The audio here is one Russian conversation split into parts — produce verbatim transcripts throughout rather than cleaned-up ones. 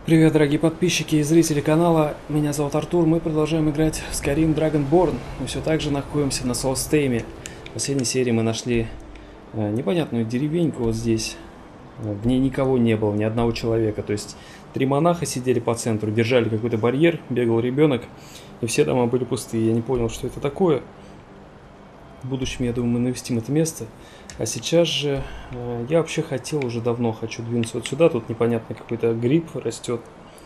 Привет, дорогие подписчики и зрители канала, меня зовут Артур, мы продолжаем играть в Skyrim Dragonborn. Мы все так же находимся на Солстейме. В последней серии мы нашли э, непонятную деревеньку вот здесь. В ней никого не было, ни одного человека. То есть три монаха сидели по центру, держали какой-то барьер, бегал ребенок, и все дома были пустые. Я не понял, что это такое. В будущем, я думаю, мы навестим это место. А сейчас же э, я вообще хотел уже давно, хочу двинуться вот сюда. Тут непонятно какой-то гриб растет.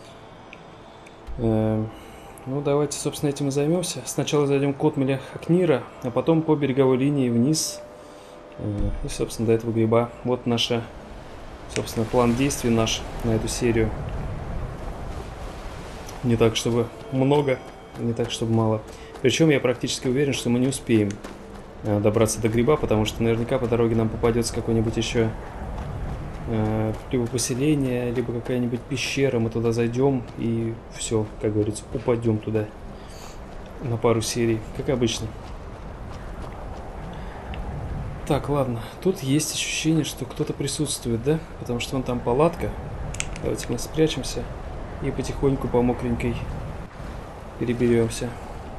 Э, ну, давайте, собственно, этим и займемся. Сначала зайдем к отмеле Хакнира, а потом по береговой линии вниз. Э, и, собственно, до этого гриба. Вот наш, собственно, план действий наш на эту серию. Не так, чтобы много, не так, чтобы мало. Причем я практически уверен, что мы не успеем добраться до гриба, потому что наверняка по дороге нам попадется какое-нибудь еще э, либо поселение, либо какая-нибудь пещера. Мы туда зайдем и все, как говорится, упадем туда на пару серий, как обычно. Так, ладно, тут есть ощущение, что кто-то присутствует, да? Потому что вон там палатка. Давайте мы спрячемся и потихоньку по мокренькой переберемся.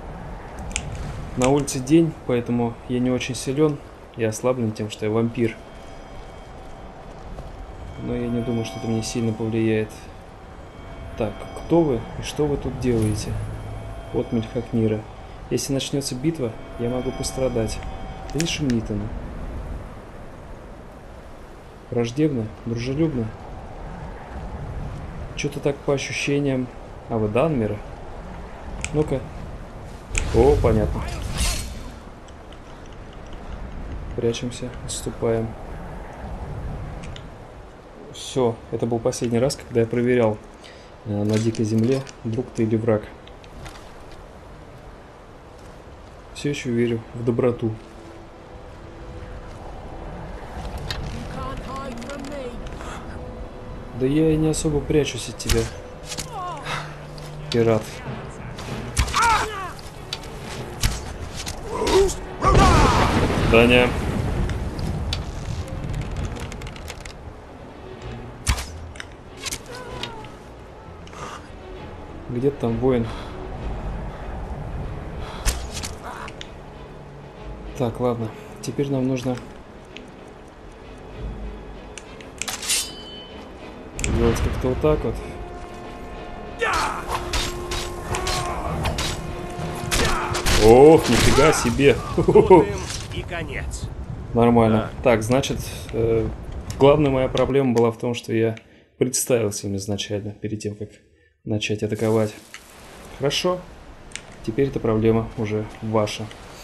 На улице день, поэтому я не очень силен. Я ослаблен тем, что я вампир. Но я не думаю, что это мне сильно повлияет. Так, кто вы и что вы тут делаете? Отмель Хакнира. Если начнется битва, я могу пострадать. Да не шумит она. Враждебно? Дружелюбно? Что-то так по ощущениям. А вы Данмера? Ну-ка. О, понятно. Прячемся, отступаем. Все, это был последний раз, когда я проверял э, на дикой земле, друг ты или враг. Все еще верю в доброту. Да я и не особо прячусь от тебя, пират. Даня. Где там воин? Так, ладно. Теперь нам нужно делать как-то вот так вот. Ох, нифига себе. И конец. Нормально. Да. Так, значит, э, главная моя проблема была в том, что я представился им изначально, перед тем, как начать атаковать. Хорошо. Теперь эта проблема уже ваша.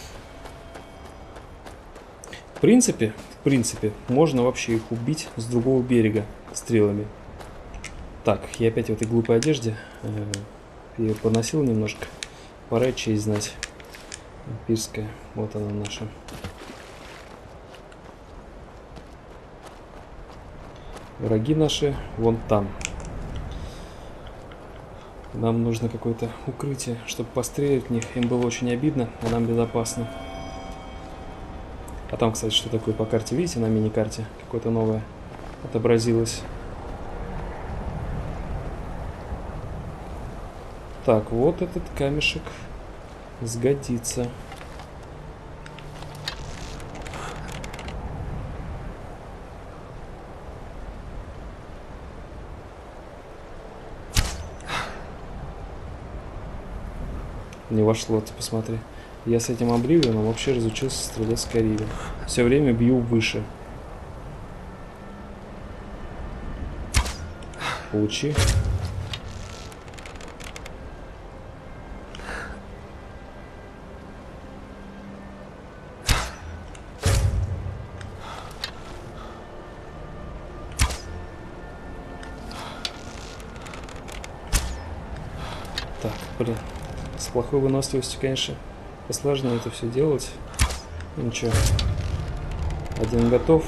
В принципе, в принципе, можно вообще их убить с другого берега стрелами. Так, я опять в этой глупой одежде. Э, я ее поносил немножко. Пора честь знать. Вампирская. Вот она наша. Враги наши вон там. Нам нужно какое-то укрытие, чтобы пострелять в них. Им было очень обидно, а нам безопасно. А там, кстати, что такое по карте? Видите, на мини-карте какое-то новое отобразилось. Так, вот этот камешек сгодится. Не вошло, ты посмотри. Я с этим обливином вообще разучился стрелять с Карибом. Все время бью выше. Получи. Так, блин. С плохой выносливостью, конечно, посложнее это все делать. Ничего. Один готов.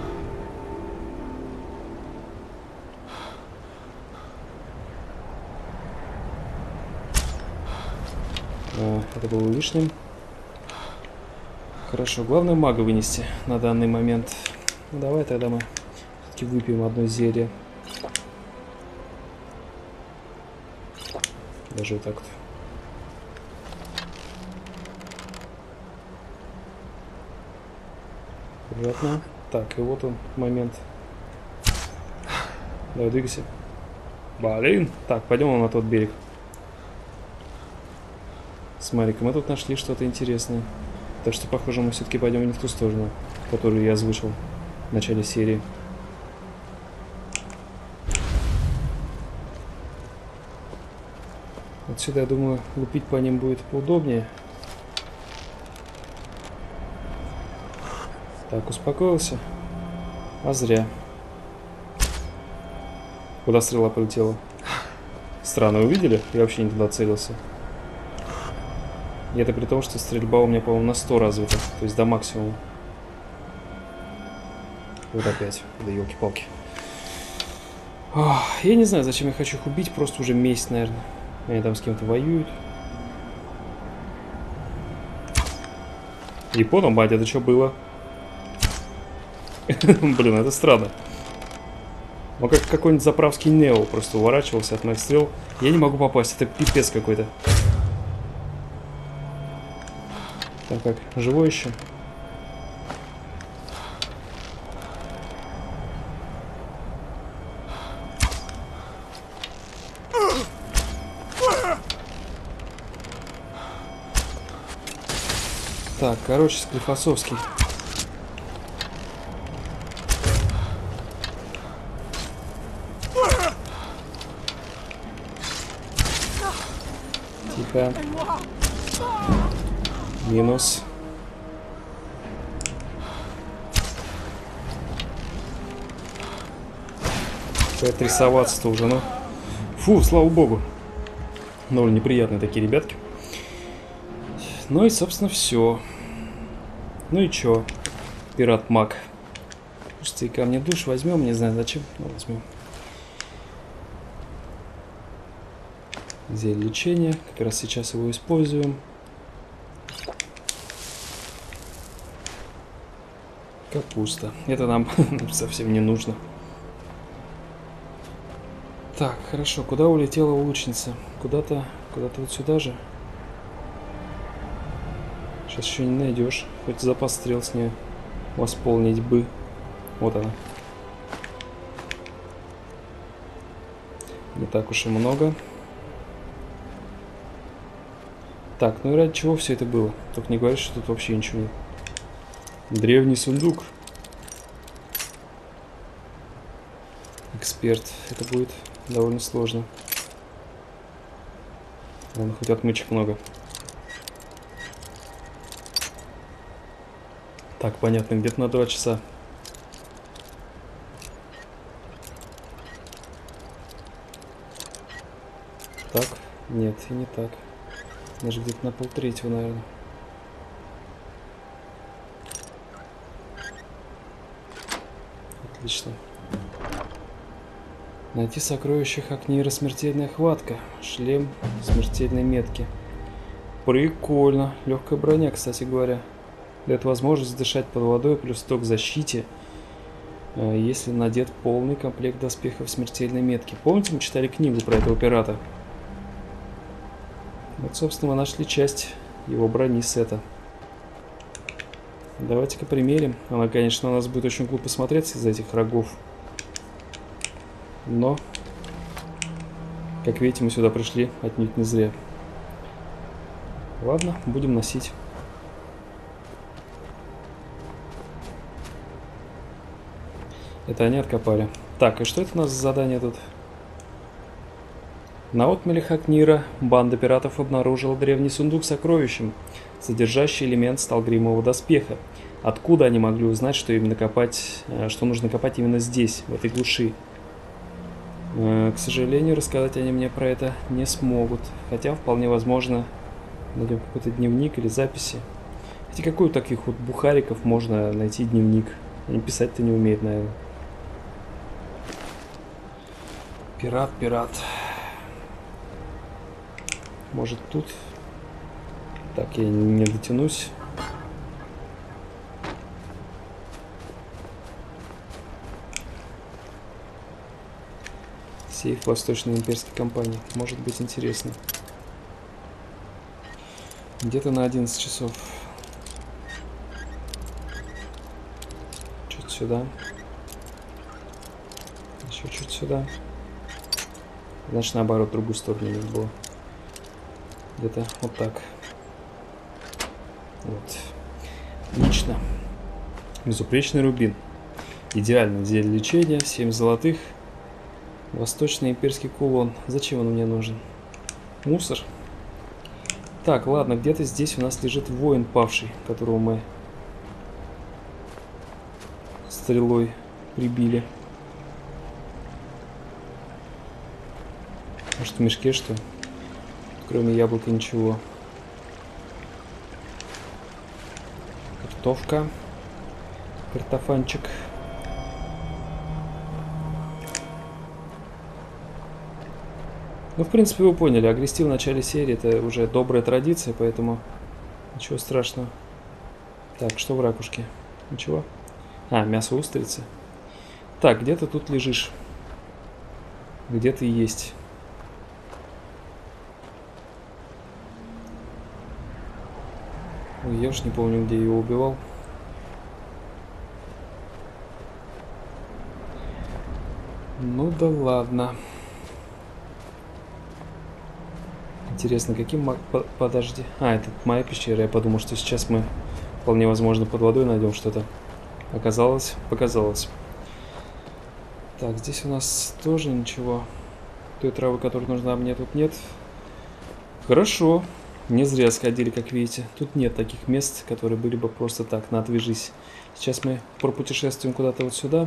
А, это было лишним. Хорошо, главное мага вынести на данный момент. Ну, давай тогда мы все-таки выпьем одно зелье. Даже вот так вот. Аккуратно. Так, и вот он момент. Давай, двигайся. Блин. Так, пойдем на тот берег. Смотри-ка, мы тут нашли что-то интересное. Так что, похоже, мы все-таки пойдем не в ту сторону, которую я озвучил в начале серии. Отсюда, я думаю, лупить по ним будет поудобнее. Так, успокоился. А зря. Куда стрела полетела? Странно, увидели? Я вообще не туда целился. И это при том, что стрельба у меня, по-моему, на сто развита. То есть до максимума. Вот опять. Да елки-палки. Я не знаю, зачем я хочу их убить. Просто уже месть, наверное. Они там с кем-то воюют. Японом, батя, это что было? Блин, это странно. Он как какой-нибудь заправский Нео просто уворачивался от моих стрел. Я не могу попасть, это пипец какой-то. Так, как, живой еще? Так, короче, Склифосовский. Тихо. Минус. Как рисоваться-то уже, ну. Фу, слава богу. Довольно неприятные такие ребятки. Ну и, собственно, все. Ну и чё? Пират-маг. Пустые камни душ возьмем, не знаю зачем, но возьмем. Зелье лечения. Как раз сейчас его используем. Капуста. Это нам совсем не нужно. Так, хорошо. Куда улетела лучница? Куда-то, куда-то вот сюда же. Сейчас еще не найдешь. Хоть запас стрел с нее восполнить бы. Вот она. Не так уж и много. Так, ну и ради чего все это было? Только не говори, что тут вообще ничего нет. Древний сундук. Эксперт. Это будет довольно сложно. Ладно, хоть отмычек много. Так, понятно, где-то на два часа. Так, нет, и не так. Даже где-то на полтретьего, наверное. Отлично. Найти сокровища Хакнира, смертельная хватка. Шлем смертельной метки. Прикольно. Легкая броня, кстати говоря. Дает возможность дышать под водой, плюс сто к защите, если надет полный комплект доспехов смертельной метки. Помните, мы читали книгу про этого пирата? Вот, собственно, мы нашли часть его брони сета. Давайте-ка примерим. Она, конечно, у нас будет очень глупо смотреться из-за этих рогов. Но, как видите, мы сюда пришли отнюдь не зря. Ладно, будем носить. Это они откопали. Так, и что это у нас за задание тут? На отмеле Хакнира банда пиратов обнаружила древний сундук с сокровищем, содержащий элемент сталгримового доспеха. Откуда они могли узнать, что именно копать, что нужно копать именно здесь, в этой глуши? К сожалению, рассказать они мне про это не смогут. Хотя, вполне возможно, найдем какой-то дневник или записи. Хотя какой у таких вот бухариков можно найти дневник? Они писать-то не умеют, наверное. Пират, пират. Может тут? Так, я не дотянусь. Сейф Восточной имперской компании. Может быть интересно. Где-то на одиннадцать часов. Чуть сюда. Еще чуть сюда. Значит, наоборот, в другую сторону надо было. Где-то вот так. Вот. Отлично. Безупречный рубин. Идеальный для лечения. семь золотых. Восточный имперский кулон. Зачем он мне нужен? Мусор. Так, ладно, где-то здесь у нас лежит воин павший, которого мы стрелой прибили. Может, в мешке что? Кроме яблока ничего. Картошка. Картофанчик. Ну, в принципе, вы поняли, огрести в начале серии это уже добрая традиция, поэтому ничего страшного. Так, что в ракушке? Ничего? А, мясо устрицы. Так, где ты тут лежишь? Где ты есть? Ой, я уж не помню, где я его убивал. Ну да ладно. Интересно, каким... Маг... Подожди. А, это моя пещера. Я подумал, что сейчас мы вполне возможно под водой найдем что-то. Оказалось, показалось. Так, здесь у нас тоже ничего. Той травы, которая нужна мне, тут нет. Хорошо. Не зря сходили, как видите. Тут нет таких мест, которые были бы просто так, на отвяжись. Сейчас мы пропутешествуем куда-то вот сюда.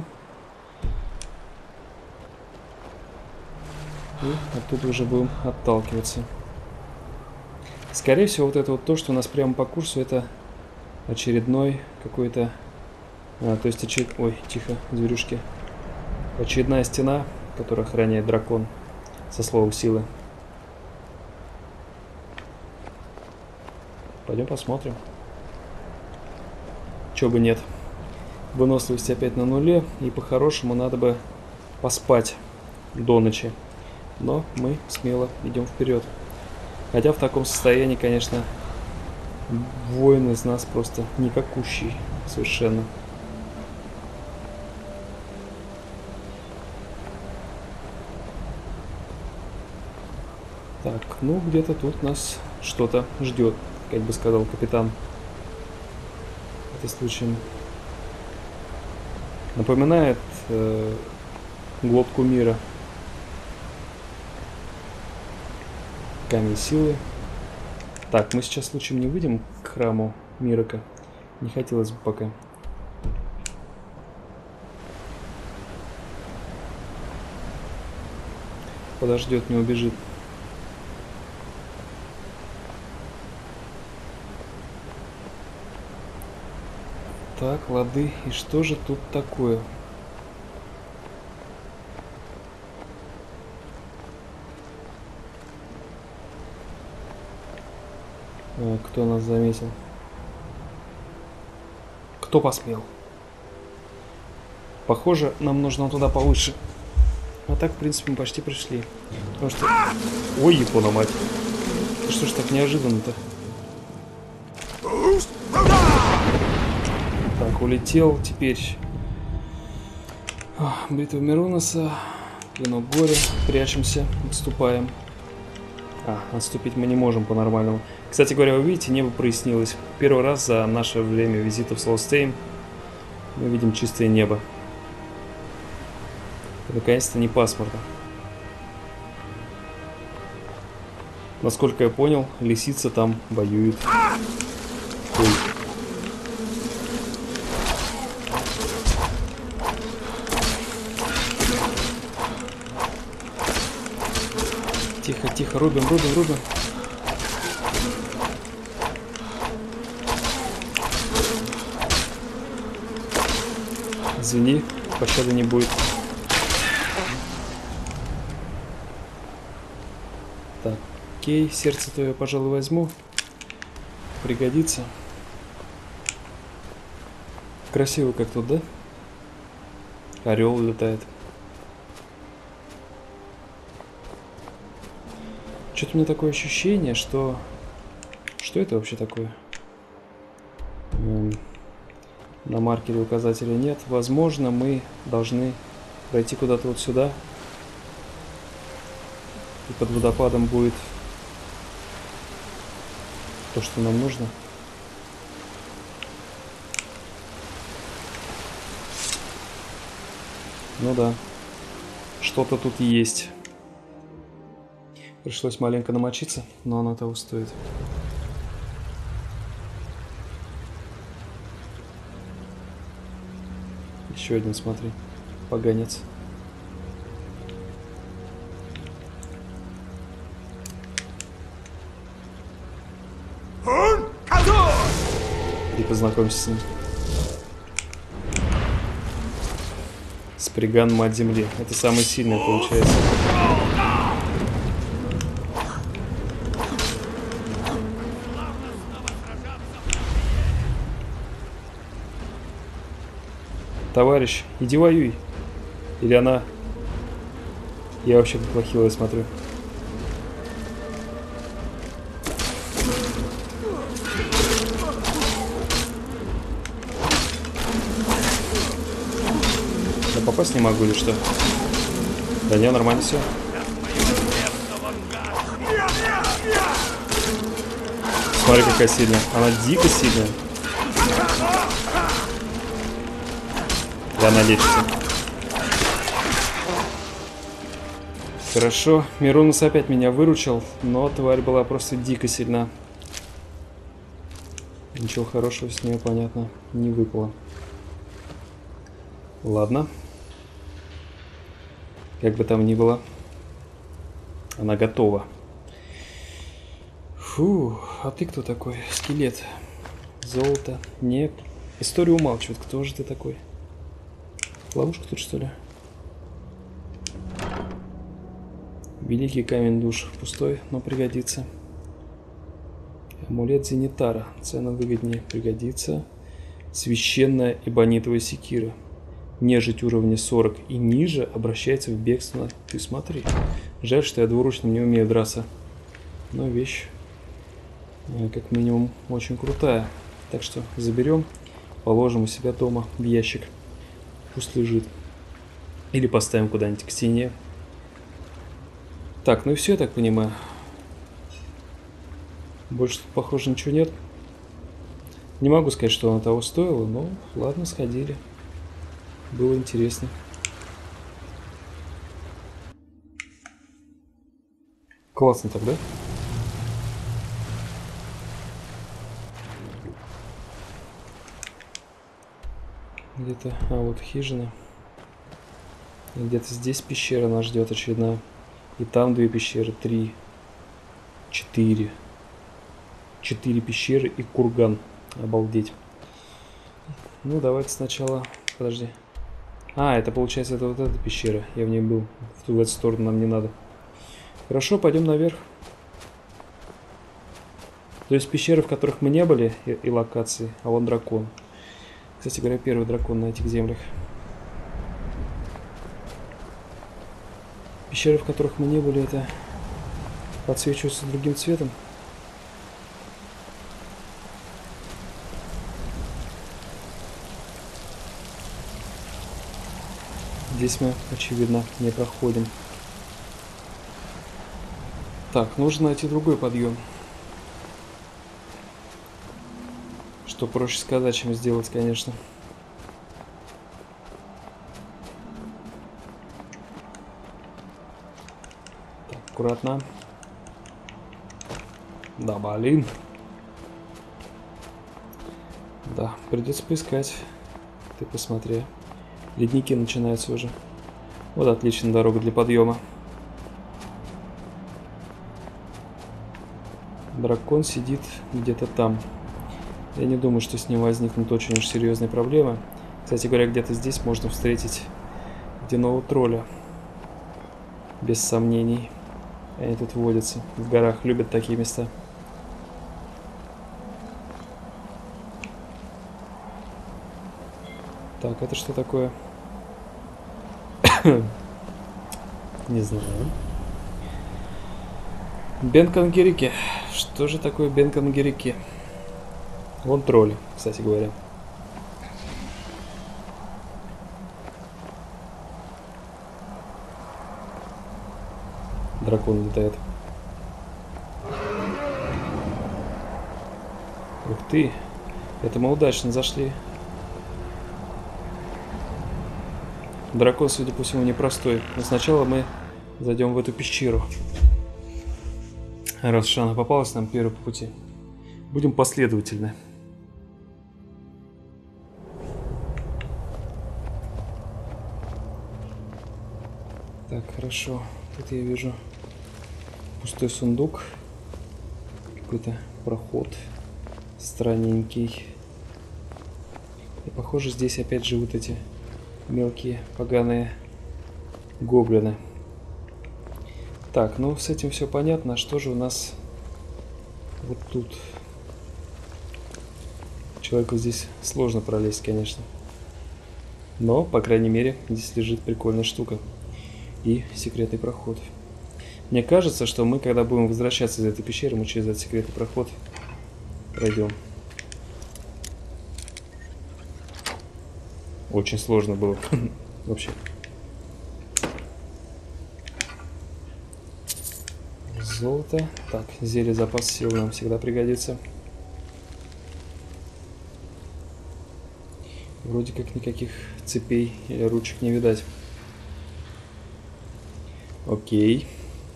И оттуда уже будем отталкиваться. Скорее всего, вот это вот то, что у нас прямо по курсу, это очередной какой-то... А, то есть, очер... ой, тихо, зверюшки. Очередная стена, которая охраняет дракон, со словом силы. Пойдем посмотрим. Чего бы нет. Выносливость опять на нуле, и по-хорошему надо бы поспать до ночи. Но мы смело идем вперед. Хотя в таком состоянии, конечно, воин из нас просто никакущий совершенно. Так, ну где-то тут нас что-то ждет, как бы сказал капитан. Это случаем напоминает э, глотку мира. Камень силы. Так, мы сейчас случаем не выйдем к храму Мирока. Не хотелось бы пока. Подождет, не убежит. Так, лады. И что же тут такое? А, кто нас заметил? Кто посмел? Похоже, нам нужно туда повыше. А так, в принципе, мы почти пришли. Потому что... Ой, Япона, мать. Что ж так неожиданно-то? Так, улетел. Теперь... Битва Мироноса. Клинок горя. Прячемся. Отступаем. А, отступить мы не можем по-нормальному. Кстати говоря, вы видите, небо прояснилось. Первый раз за наше время визита в Солстейн мы видим чистое небо. Наконец-то не пасмурно. Насколько я понял, лисица там воюет. Ой. Тихо, тихо, рубим, рубим, рубим. Извини, пощады не будет. Так, окей, сердце-то я, пожалуй, возьму. Пригодится. Красиво как тут, да? Орел летает. Что-то у меня такое ощущение, что Что это вообще такое? Эм, на маркере указателя нет. Возможно, мы должны пройти куда-то вот сюда. И под водопадом будет то, что нам нужно. Ну да, что-то тут есть. Пришлось маленько намочиться, но оно того стоит. Еще один, смотри, поганец. И познакомься с ним. Сприган, мать земли. Это самый сильный, получается. Товарищ, иди воюй. Или она... Я вообще поплохила, я смотрю. Я попасть не могу или что? Да не, нормально все. Смотри, какая сильная. Она дико сильная. Да, она лечится. Хорошо. Миронус опять меня выручил, но тварь была просто дико сильна. Ничего хорошего с нее, понятно, не выпало. Ладно. Как бы там ни было, она готова. Фу, а ты кто такой? Скелет. Золото. Нет. История умалчивает. Кто же ты такой? Ловушка тут, что ли? Великий камень душ. Пустой, но пригодится. Амулет Зенитара. Цена выгоднее. Пригодится. Священная эбонитовая секира. Нежить уровня сорок и ниже обращается в бегство. Ты смотри. Жаль, что я двуручным не умею драться. Но вещь, как минимум, очень крутая. Так что заберем, положим у себя дома в ящик. Пусть лежит. Или поставим куда-нибудь к стене. Так, ну и все, я так понимаю. Больше тут, похоже, ничего нет. Не могу сказать, что оно того стоило, но ладно, сходили. Было интересно. Классно тогда. Где-то... А, вот хижина. Где-то здесь пещера нас ждет очередная. И там две пещеры. Три. Четыре. Четыре пещеры и курган. Обалдеть. Ну, давайте сначала... Подожди. А, это получается, это вот эта пещера. Я в ней был. В, ту, в эту сторону нам не надо. Хорошо, пойдем наверх. То есть пещеры, в которых мы не были, и, и локации. А вон дракон. Кстати говоря, первый дракон на этих землях. Пещеры, в которых мы не были, это подсвечиваются другим цветом. Здесь мы, очевидно, не проходим. Так, нужно найти другой подъем. Что проще сказать, чем сделать, конечно. Так, аккуратно. Да, блин. Да, придется поискать. Ты посмотри. Ледники начинаются уже. Вот отличная дорога для подъема. Дракон сидит где-то там. Я не думаю, что с ним возникнут очень уж серьезные проблемы. Кстати говоря, где-то здесь можно встретить водяного тролля. Без сомнений. Они тут водятся. В горах любят такие места. Так, это что такое? Не знаю. Бенкангерики. Что же такое Бенкангерики? Вон тролли, кстати говоря. Дракон летает. Ух ты. Это мы удачно зашли. Дракон, судя по всему, непростой. Но сначала мы зайдем в эту пещеру. Раз уж она попалась нам первой по пути. Будем последовательны. Так, хорошо. Тут я вижу пустой сундук. Какой-то проход странненький. И похоже, здесь опять живут эти мелкие поганые гоблины. Так, ну с этим все понятно. Что же у нас вот тут? Человеку здесь сложно пролезть, конечно. Но, по крайней мере, здесь лежит прикольная штука. И секретный проход. Мне кажется, что мы, когда будем возвращаться из этой пещеры, мы через этот секретный проход пройдем. Очень сложно было. Вообще. Золото. Так, зелье запас сил нам всегда пригодится. Вроде как никаких цепей или ручек не видать. Окей.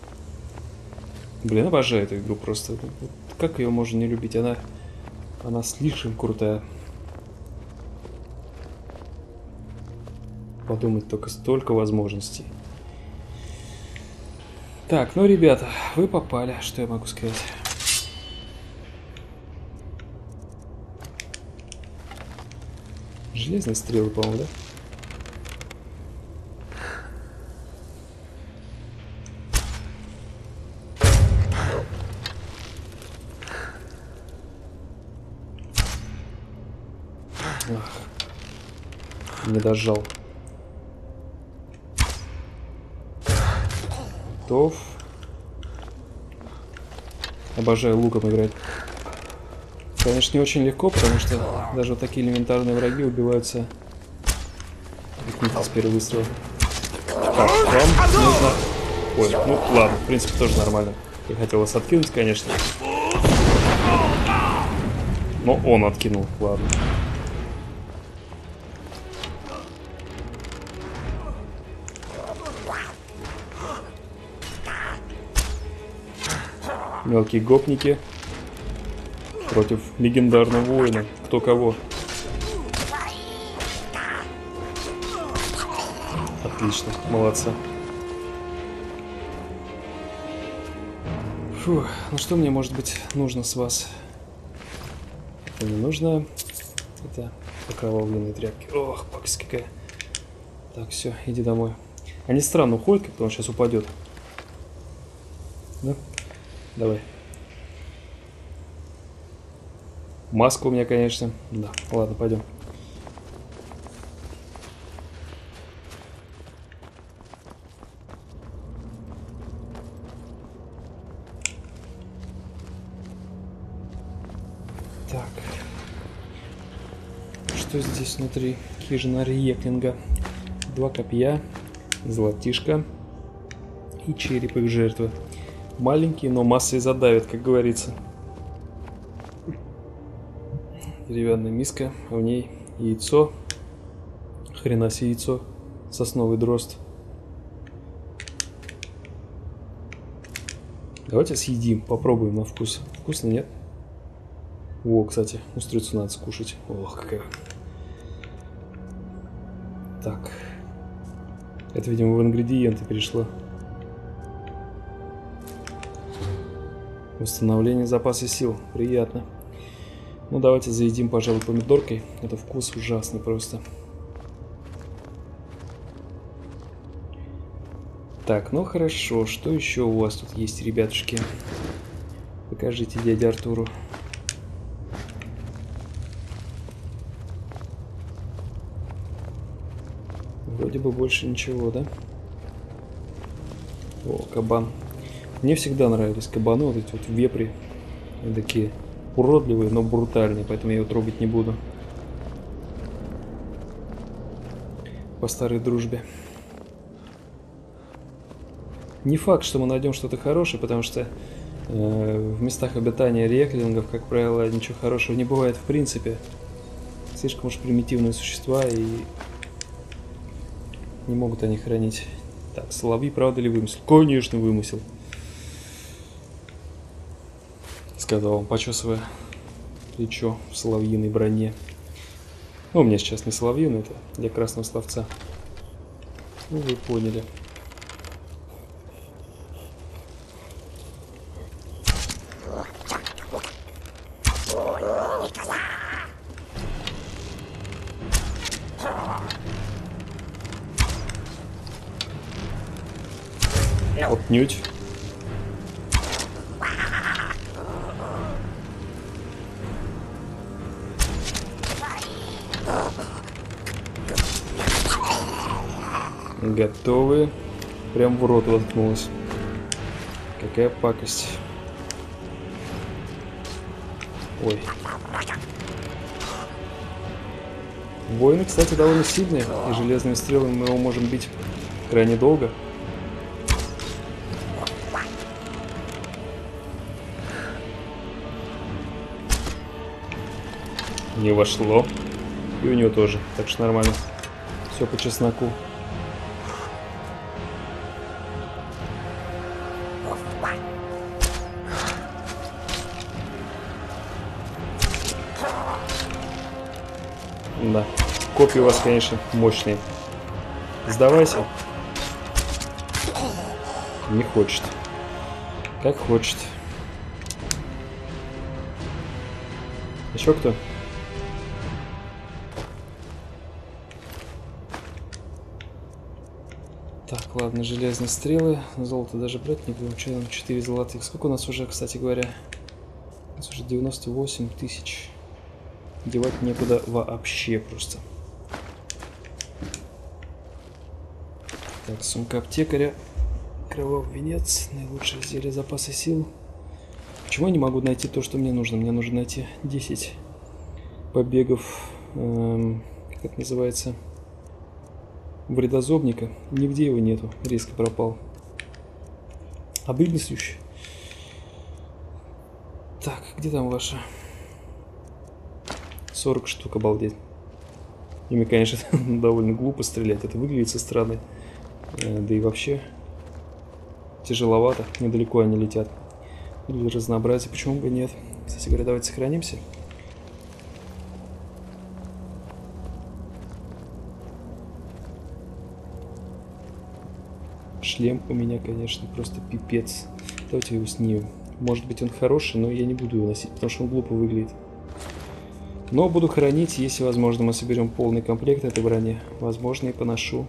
Блин, обожаю эту игру просто. Как ее можно не любить? Она, она слишком крутая. Подумать, только столько возможностей. Так, ну, ребята, вы попали. Что я могу сказать? Железные стрелы, по-моему, да? Ах, не дожал. Готов. Обожаю луком играть. Конечно, не очень легко, потому что даже вот такие элементарные враги убиваются с первого выстрела. Так, вам нужно... Ой, ну ладно, в принципе, тоже нормально. Я хотел вас откинуть, конечно. Но он откинул, ладно. Мелкие гопники против легендарного воина. Кто кого? Отлично, молодцы. Фу, ну что мне, может быть, нужно с вас? Это не нужно. Это окровавленные тряпки. Ох, пакость какая. Так, все, иди домой. Они странно уходят, как-то он сейчас упадет. Да? Давай. Маска у меня, конечно. Да, ладно, пойдем. Так. Что здесь внутри? Хижина Рьеклинга. Два копья, золотишко и череп их жертвы. Маленький, но массой задавит, как говорится. Деревянная миска, а в ней яйцо. Хрена себе яйцо. Сосновый дрозд. Давайте съедим, попробуем на вкус. Вкусно, нет? О, кстати, устрицу надо скушать. Ох, какая. Так. Это, видимо, в ингредиенты перешло. Восстановление запаса сил. Приятно. Ну, давайте заедим, пожалуй, помидоркой. Это вкус ужасный просто. Так, ну хорошо. Что еще у вас тут есть, ребятушки? Покажите дяде Артуру. Вроде бы больше ничего, да? О, кабан. Мне всегда нравились кабаны, вот эти вот вепри. Они такие уродливые, но брутальные, поэтому я его трогать не буду. По старой дружбе. Не факт, что мы найдем что-то хорошее, потому что э, в местах обитания реклингов, как правило, ничего хорошего не бывает в принципе. Слишком уж примитивные существа, и не могут они хранить. Так, соловьи, правда ли вымысел? Конечно, вымысел. Сказал он, почесывая плечо в соловьиной броне. Ну, у меня сейчас не соловьиный, это для красного словца. Ну, вы поняли. Отнюдь. Готовы. Прям в рот воткнулась. Какая пакость. Ой. Воины, кстати, довольно сильные, и железными стрелами мы его можем бить крайне долго. Не вошло. И у него тоже, так что нормально. Все по чесноку. Да, копии у вас, конечно, мощные. Сдавайся. Не хочет. Как хочет. Еще кто? Так, ладно, железные стрелы. Золото даже брать не будем. Что там, четыре золотых. Сколько у нас уже, кстати говоря? У нас уже девяносто восемь тысяч. Девать некуда вообще просто. Так, сумка аптекаря. Кровавый венец. Наилучшее зелье запаса сил. Почему я не могу найти то, что мне нужно? Мне нужно найти десять побегов. Эм, как это называется? Вредозобника. Нигде его нету. Резко пропал. Обидный случай. Так, где там ваша? сорок штук, обалдеть. Ими, конечно, довольно глупо стрелять. Это выглядит со стороны. Да и вообще тяжеловато. Недалеко они летят. Или разнообразие. Почему бы нет? Кстати говоря, давайте сохранимся. Шлем у меня, конечно, просто пипец. Давайте его снимем. Может быть, он хороший, но я не буду его носить, потому что он глупо выглядит. Но буду хранить, если возможно, мы соберем полный комплект этой брони. Возможно, и поношу.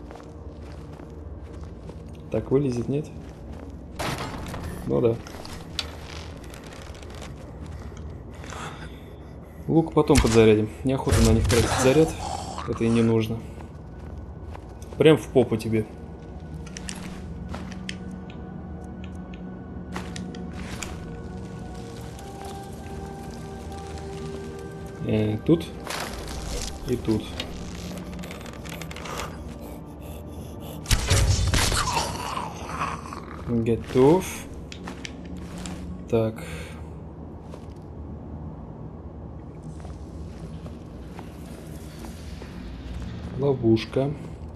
Так, вылезет, нет? Ну да. Лук потом подзарядим. Неохота на них тратить заряд. Это и не нужно. Прям в попу тебе. Э, тут и тут. Готов. Так. Ловушка.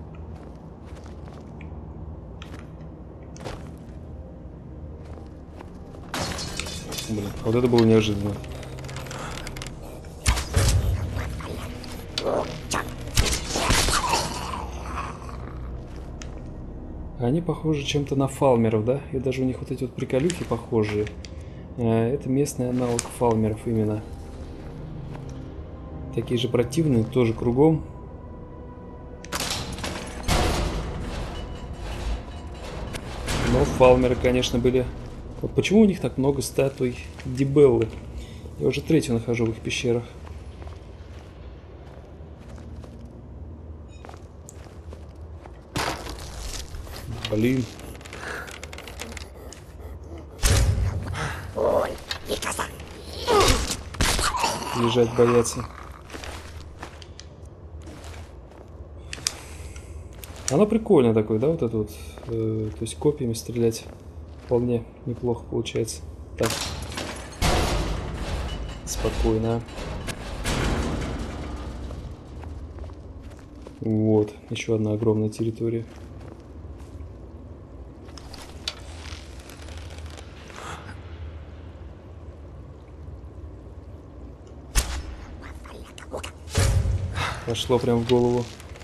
Блин, вот это было неожиданно. Они похожи чем-то на фалмеров, да? И даже у них вот эти вот приколюхи похожие. Это местный аналог фалмеров именно. Такие же противные, тоже кругом. Но фалмеры, конечно, были... Вот почему у них так много статуй Дибеллы? Я уже третью нахожу в их пещерах. Блин. лежать бояться. Оно прикольно такое, да, вот это вот. Э, то есть копьями стрелять вполне неплохо получается. Так. Спокойно. Вот, еще одна огромная территория. Пошло прям в голову.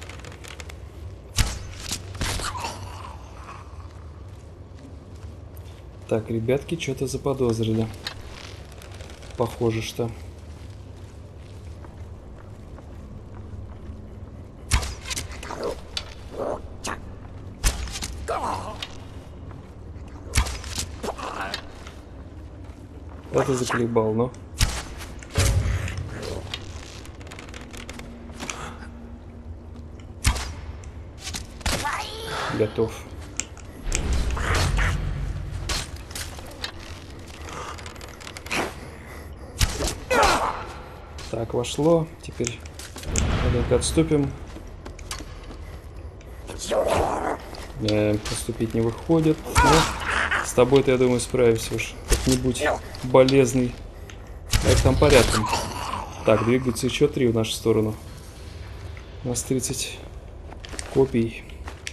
Так, ребятки что-то заподозрили. Похоже, что... Это заколебал, но... Готов. Так, вошло. Теперь маленько отступим. Э, поступить не выходит. Но с тобой-то, я думаю, справимся уж. Как-нибудь болезный. Как там порядком. Так, двигаются еще три в нашу сторону. У нас тридцать копий.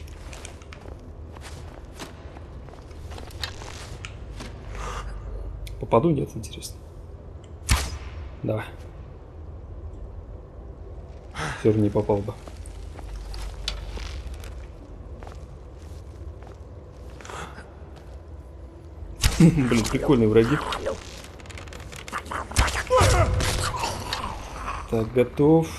Попаду? Нет, интересно. Да. Все равно не попал бы. Блин, прикольные враги. Так, готов.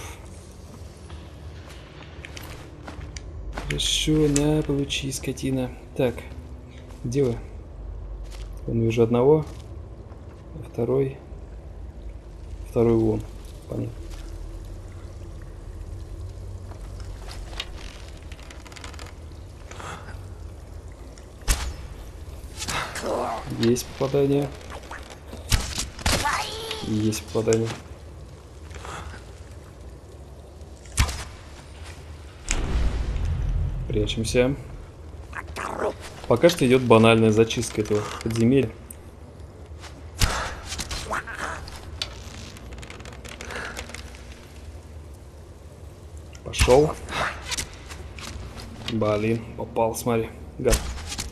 Хорошо, на, получи, скотина. Так, где вы? Вон вижу одного. Второй. Второй вон. Понятно. Есть попадание. Есть попадание. Прячемся. Пока что идет банальная зачистка этого подземелья. Пошел. Блин, попал, смотри. Гад.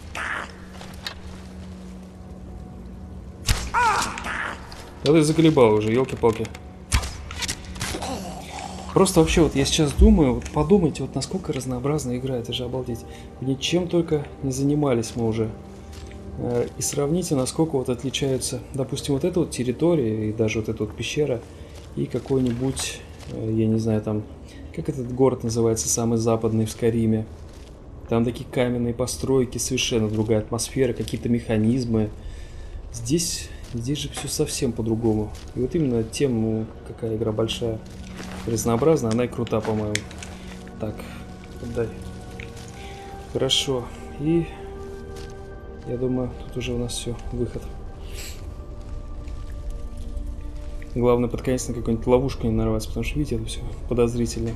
Да ты заколебал уже, елки-палки. Просто вообще, вот я сейчас думаю, вот подумайте, вот насколько разнообразная игра, это же обалдеть. Ничем только не занимались мы уже. И сравните, насколько вот отличаются, допустим, вот эта вот территория, и даже вот эта вот пещера, и какой-нибудь, я не знаю, там, как этот город называется, самый западный в Скайриме. Там такие каменные постройки, совершенно другая атмосфера, какие-то механизмы. Здесь... Здесь же все совсем по-другому. И вот именно тем, ну, какая игра большая, разнообразная, она и крута, по-моему. Так, отдай. Хорошо. И я думаю, тут уже у нас все, выход. Главное под конец на какую-нибудь ловушку не нарваться, потому что, видите, это все подозрительно.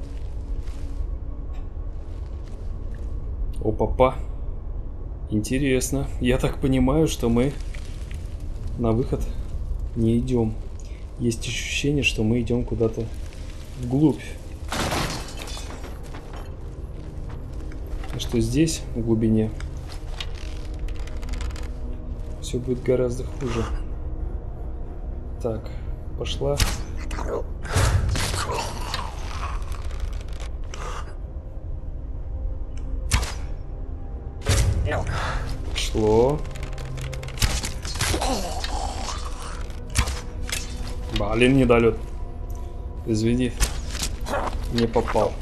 Опа-па. Интересно. Я так понимаю, что мы... на выход не идем. Есть ощущение, что мы идем куда-то вглубь. А что здесь, в глубине, все будет гораздо хуже. Так, пошла. Пошло. Блин, недолет. Извини, не попал.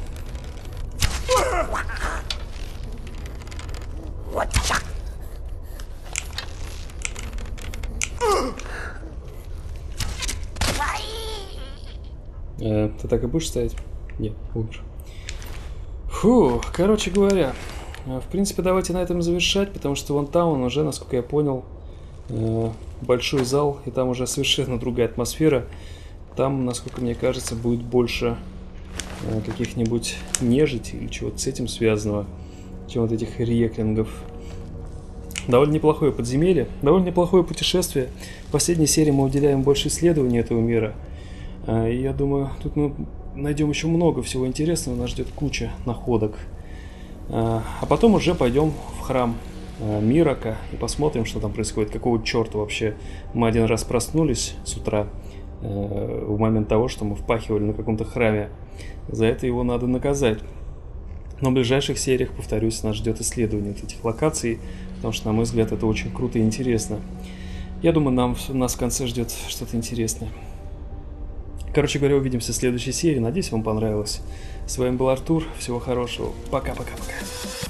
Э, ты так и будешь стоять? Нет, умер. Фу, короче говоря, в принципе, давайте на этом завершать, потому что вон там он уже, насколько я понял, большой зал, и там уже совершенно другая атмосфера. там, насколько мне кажется, будет больше э, каких-нибудь нежити или чего-то с этим связанного, чем вот этих реклингов. Довольно неплохое подземелье, довольно неплохое путешествие. В последней серии мы уделяем больше исследованию этого мира. Э, и я думаю, тут мы найдем еще много всего интересного, нас ждет куча находок. Э, а потом уже пойдем в храм Мирака и посмотрим, что там происходит, какого черта вообще мы один раз проснулись с утра э, в момент того, что мы впахивали на каком-то храме. За это его надо наказать. Но в ближайших сериях, повторюсь, нас ждет исследование вот этих локаций, потому что, на мой взгляд, это очень круто и интересно. Я думаю, нам, нас в конце ждет что-то интересное. Короче говоря, увидимся в следующей серии. Надеюсь, вам понравилось. С вами был Артур. Всего хорошего. Пока-пока-пока.